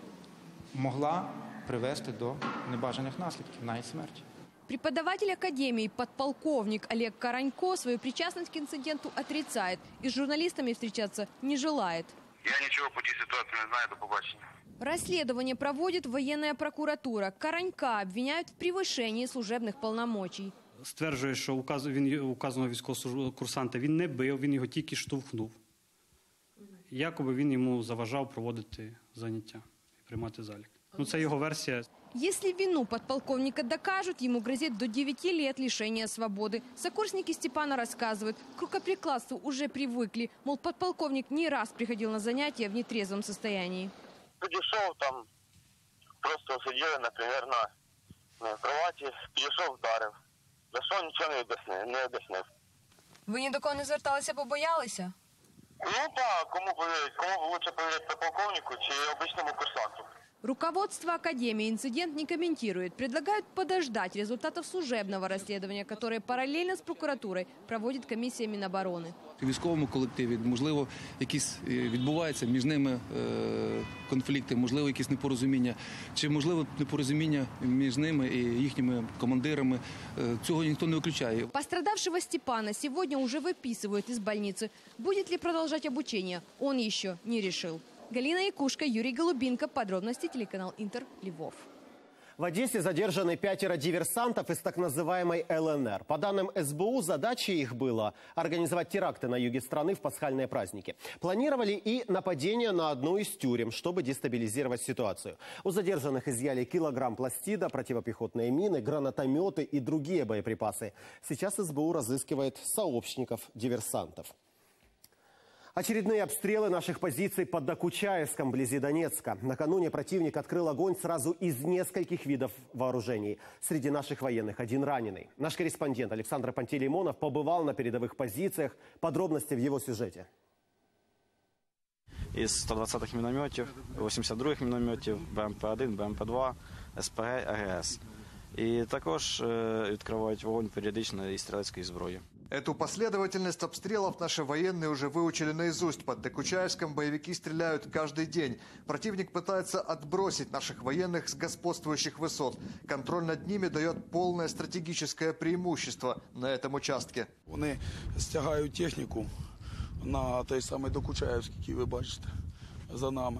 могла привести до небажаних наслідків, навіть смерті. Преподаватель академии, подполковник Олег Каранько, свою причастность к инциденту отрицает и с журналистами встречаться не желает. Я ничего по цій ситуації не знаю, до побачення. Расследование проводит военная прокуратура. Каранька обвиняют в превышении служебных полномочий. Стверджує, що указаного військового курсанта він не бив, він його тільки штовхнув. Якоби він йому заважав проводити заняття і приймати залік. Це його версія. Если вину подполковника докажут, ему грозит до 9 лет лишения свободы. Сокурсники Степана рассказывают, к рукоприкладству уже привыкли. Мол, подполковник не раз приходил на занятия в нетрезвом состоянии. Підійшов там, просто сиділи, наприклад, на кроваті, підійшов, вдарив. За що нічого не об'яснив. Ви ні до кого не зверталися, побоялися? Ну так, кому лучше повірити подполковнику чи обичному курсанту. Руководство академии инцидент не комментирует. Предлагают подождать результатов служебного расследования, которое параллельно с прокуратурой проводит комиссия Минобороны. У військовому колективі, можливо, якісь відбуваються між ними конфлікти, можливо, якісь непорозуміння, чи, можливо, непорозуміння між ними і їхніми командирами. Цього ніхто не виключає. Пострадавшего Степана сегодня уже выписывают из больницы. Будет ли продолжать обучение, он еще не решил. Галина Якушка, Юрий Голубинка. Подробности телеканал Интер, Львов. В Одессе задержаны 5 диверсантов из так называемой ЛНР. По данным СБУ, задачей их было организовать теракты на юге страны в пасхальные праздники. Планировали и нападение на одну из тюрем, чтобы дестабилизировать ситуацию. У задержанных изъяли килограмм пластида, противопехотные мины, гранатометы и другие боеприпасы. Сейчас СБУ разыскивает сообщников диверсантов. Очередные обстрелы наших позиций под Докучаевском, вблизи Донецка. Накануне противник открыл огонь сразу из нескольких видов вооружений. Среди наших военных один раненый. Наш корреспондент Александр Пантелеймонов побывал на передовых позициях. Подробности в его сюжете. Із 120-х мінометів, 82-х мінометів, БМП-1, БМП-2, СПГ, АГС. І також відкривають вогонь періодично із стрілецької зброї. Эту последовательность обстрелов наши военные уже выучили наизусть. Под Докучаевском боевики стреляют каждый день. Противник пытается отбросить наших военных с господствующих высот. Контроль над ними дает полное стратегическое преимущество на этом участке. Вони стягають техніку на той самий Докучаєвський, який ви бачите, за нами.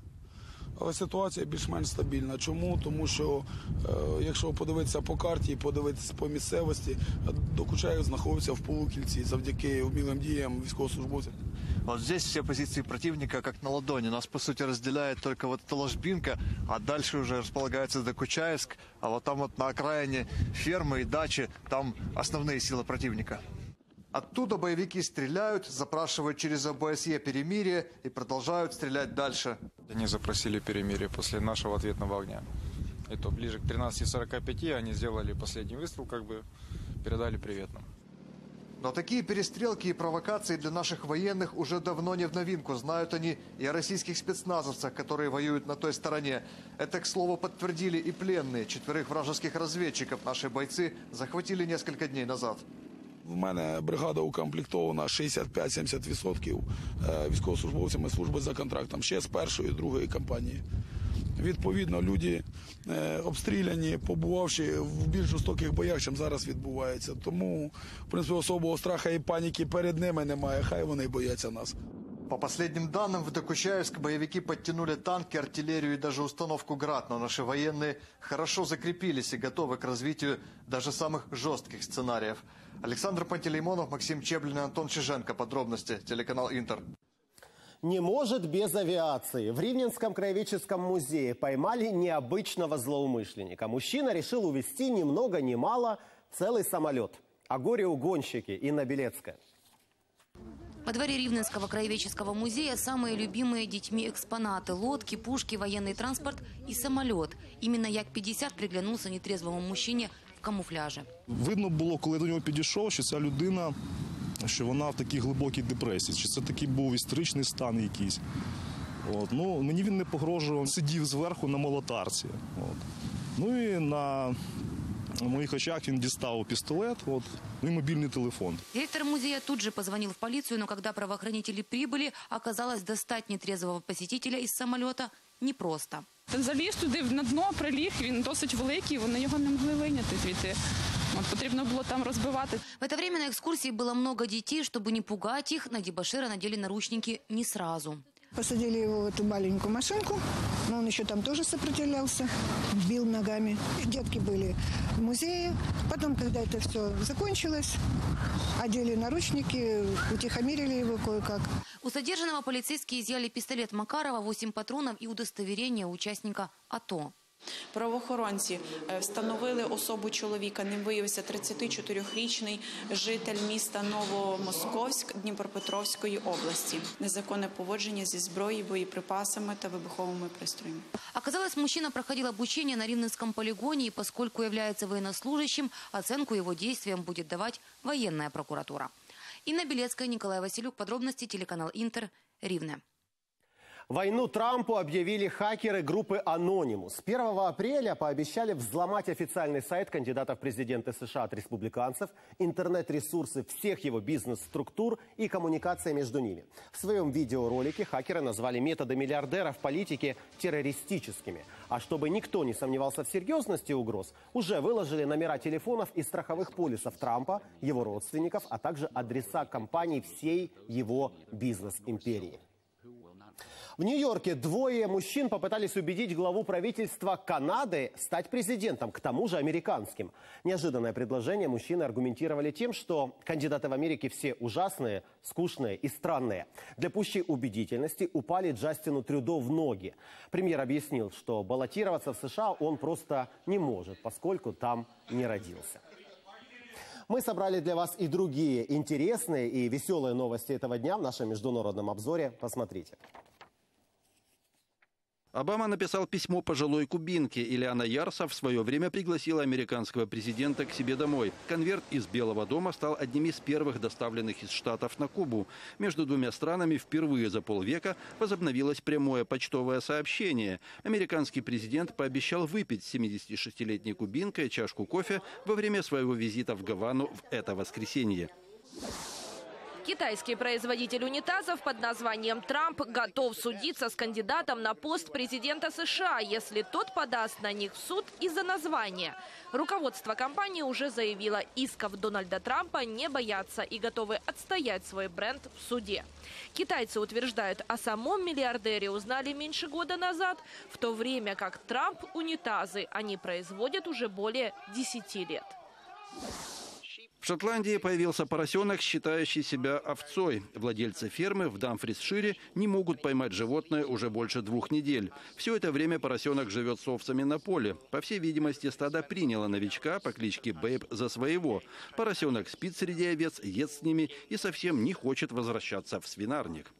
Але ситуація більш-менш стабільна. Чому? Тому що, якщо подивитися по карті, подивитися по місцевості, Докучаєв знаходиться в полукільці завдяки умілим діям військовослужбовців. Вот здесь все позиции противника как на ладони. Нас, по сути, разделяет только вот эта ложбинка, а дальше уже располагается Докучаевск, а вот там вот на окраине фермы и дачи, там основные силы противника. Оттуда боевики стреляют, запрашивают через ОБСЕ перемирие и продолжают стрелять дальше. Они запросили перемирие после нашего ответного огня. Это ближе к 13:45 они сделали последний выстрел, как бы передали привет нам. Но такие перестрелки и провокации для наших военных уже давно не в новинку. Знают они и о российских спецназовцах, которые воюют на той стороне. Это, к слову, подтвердили и пленные. 4 вражеских разведчиков наши бойцы захватили несколько дней назад. В мене бригада укомплектована 65-70% військовослужбовцями служби за контрактом, ще з першої і другої кампанії. Відповідно, люди обстріляні, побувавши в більш жорстоких боях, чим зараз відбувається. Тому, в принципі, особого страху і паніки перед ними немає, хай вони бояться нас. По последним данным, в Докучаевск боевики подтянули танки, артиллерию и даже установку «Град», но наши военные хорошо закрепились и готовы к развитию даже самых жестких сценариев. Александр Пантелеймонов, Максим Чеблин и Антон Чиженко. Подробности. Телеканал «Интер». Не может без авиации. В Ривненском краеведческом музее поймали необычного злоумышленника. Мужчина решил увезти ни много ни мало целый самолет. А горе-угонщики Инна Белецкая. Во дворе Ривненского краеведческого музея самые любимые детьми экспонаты – лодки, пушки, военный транспорт и самолет. Именно Як-50 приглянулся нетрезвому мужчине в камуфляже. Видно було, коли до нього підійшов, що ця людина, що вона в такій глибокій депресії, чи це такий був істеричний стан якийсь. Мені він не погрожував, сидів зверху на молотарці. Ну і на моих очах він дістав пистолет и мобильный телефон. Директор музея тут же позвонил в полицию, но когда правоохранители прибыли, оказалось, достать нетрезвого посетителя из самолета непросто. Заліз туди на дно, приліг, він досить великий, вони його не могли вийняти звідти. Потрібно було там розбивати. В это время на экскурсии было много детей. Чтобы не пугать их, на дебошира надели наручники не сразу. Посадили его в эту маленькую машинку, но он еще там тоже сопротивлялся, бил ногами. Детки были в музее. Потом, когда это все закончилось, одели наручники, утихомирили его кое-как. У задержанного полицейские изъяли пистолет Макарова, 8 патронов и удостоверение участника АТО. Правоохоронці встановили особу чоловіка. Ним виявився 34-річний житель міста Новомосковськ Дніпропетровської області. Незаконне поводження зі зброєю, боєприпасами та вибуховими пристроями. Оказалось, мужчина проходил обучение на Ривненском полигоне, и поскольку является военнослужащим, оценку его действиям будет давать военная прокуратура. Инна Белецкая, Николай Василюк. Подробности. Телеканал «Интер», Ривне. Войну Трампу объявили хакеры группы «Анонимус». 1 апреля пообещали взломать официальный сайт кандидата в президенты США от республиканцев, интернет-ресурсы всех его бизнес-структур и коммуникация между ними. В своем видеоролике хакеры назвали методы миллиардеров политики террористическими. А чтобы никто не сомневался в серьезности угроз, уже выложили номера телефонов и страховых полисов Трампа, его родственников, а также адреса компаний всей его бизнес-империи. В Нью-Йорке двое мужчин попытались убедить главу правительства Канады стать президентом, к тому же американским. Неожиданное предложение мужчины аргументировали тем, что кандидаты в Америке все ужасные, скучные и странные. Для пущей убедительности упали Джастину Трюдо в ноги. Премьер объяснил, что баллотироваться в США он просто не может, поскольку там не родился. Мы собрали для вас и другие интересные и веселые новости этого дня в нашем международном обзоре. Посмотрите. Обама написал письмо пожилой кубинке. Ильяна Ярса в свое время пригласила американского президента к себе домой. Конверт из Белого дома стал одним из первых доставленных из Штатов на Кубу. Между двумя странами впервые за полвека возобновилось прямое почтовое сообщение. Американский президент пообещал выпить с 76-летней кубинкой чашку кофе во время своего визита в Гавану в это воскресенье. Китайский производитель унитазов под названием «Трамп» готов судиться с кандидатом на пост президента США, если тот подаст на них в суд из-за названия. Руководство компании уже заявило, исков Дональда Трампа не боятся и готовы отстоять свой бренд в суде. Китайцы утверждают, о самом миллиардере узнали меньше года назад, в то время как Трамп унитазы они производят уже более 10 лет. В Шотландии появился поросенок, считающий себя овцой. Владельцы фермы в Дамфрисшире не могут поймать животное уже больше 2 недель. Все это время поросенок живет с овцами на поле. По всей видимости, стадо приняло новичка по кличке Бэйб за своего. Поросенок спит среди овец, ест с ними и совсем не хочет возвращаться в свинарник.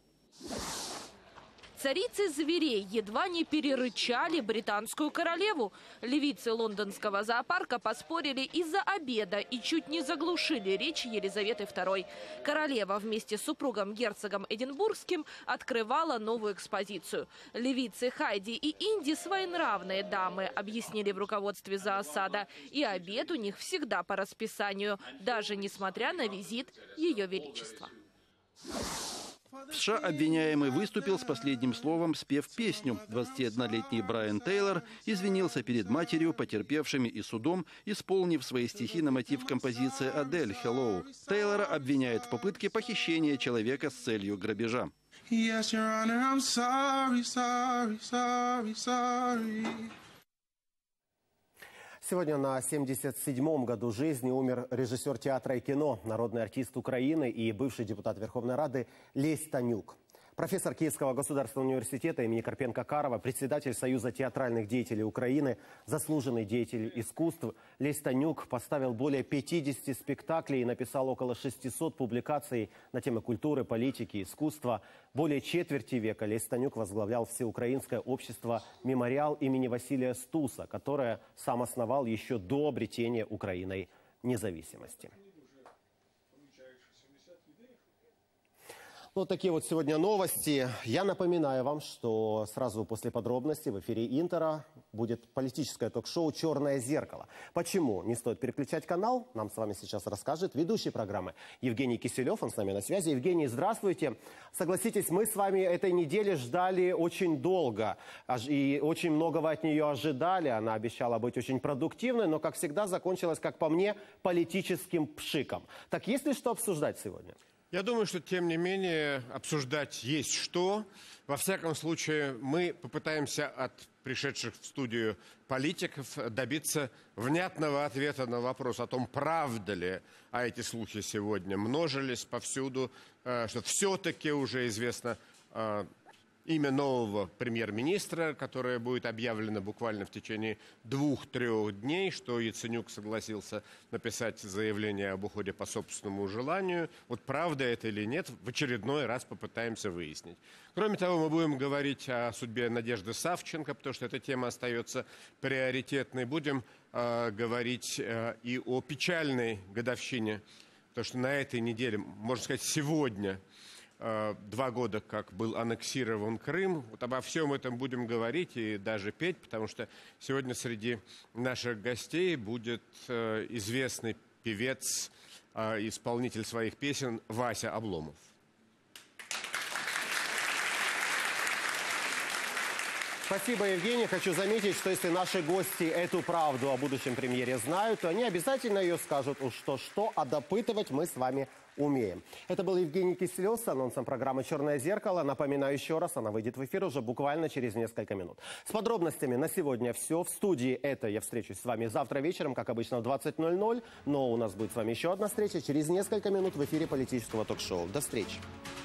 Царицы зверей едва не перерычали британскую королеву. Львицы лондонского зоопарка поспорили из-за обеда и чуть не заглушили речь Елизаветы II. Королева вместе с супругом герцогом Эдинбургским открывала новую экспозицию. Львицы Хайди и Инди своенравные дамы, объяснили в руководстве зоосада. И обед у них всегда по расписанию, даже несмотря на визит Ее Величества. В США обвиняемый выступил с последним словом, спев песню. 21-летний Брайан Тейлор извинился перед матерью, потерпевшими и судом, исполнив свои стихи на мотив композиции «Адель» «Hello». Тейлора обвиняют в попытке похищения человека с целью грабежа. Yes, Your Honor, I'm sorry, sorry, sorry, sorry. Сегодня на 77-м году жизни умер режиссер театра и кино, народный артист Украины и бывший депутат Верховной Рады Лесь Танюк. Профессор Киевского государственного университета имени Карпенко-Карова, председатель Союза театральных деятелей Украины, заслуженный деятель искусств Лесь Танюк поставил более 50 спектаклей и написал около 600 публикаций на темы культуры, политики, искусства. Более четверти века Лесь Танюк возглавлял Всеукраинское общество «Мемориал» имени Василия Стуса, которое сам основал еще до обретения Украиной независимости. Вот такие вот сегодня новости. Я напоминаю вам, что сразу после подробностей в эфире Интера будет политическое ток-шоу «Черное зеркало». Почему не стоит переключать канал, нам с вами сейчас расскажет ведущий программы Евгений Киселев. Он с нами на связи. Евгений, здравствуйте. Согласитесь, мы с вами этой недели ждали очень долго. И очень многого от нее ожидали. Она обещала быть очень продуктивной, но, как всегда, закончилась, как по мне, политическим пшиком. Так есть ли что обсуждать сегодня? Я думаю, что, тем не менее, обсуждать есть что. Во всяком случае, мы попытаемся от пришедших в студию политиков добиться внятного ответа на вопрос о том, правда ли, а эти слухи сегодня множились повсюду, что все-таки уже известно имя нового премьер-министра, которое будет объявлено буквально в течение 2-3 дней, что Яценюк согласился написать заявление об уходе по собственному желанию. Вот правда это или нет, в очередной раз попытаемся выяснить. Кроме того, мы будем говорить о судьбе Надежды Савченко, потому что эта тема остается приоритетной. Будем говорить и о печальной годовщине, потому что на этой неделе, можно сказать, сегодня 2 года, как был аннексирован Крым. Вот обо всем этом будем говорить и даже петь, потому что сегодня среди наших гостей будет известный певец, исполнитель своих песен Вася Обломов. Спасибо, Евгений. Хочу заметить, что если наши гости эту правду о будущем премьере знают, то они обязательно ее скажут. Уж что-что, а допытывать мы с вами умеем. Это был Евгений Киселев с анонсом программы «Черное зеркало». Напоминаю еще раз, она выйдет в эфир уже буквально через несколько минут. С подробностями на сегодня все. В студии я встречусь с вами завтра вечером, как обычно, в 20:00. Но у нас будет с вами еще одна встреча через несколько минут в эфире политического ток-шоу. До встречи.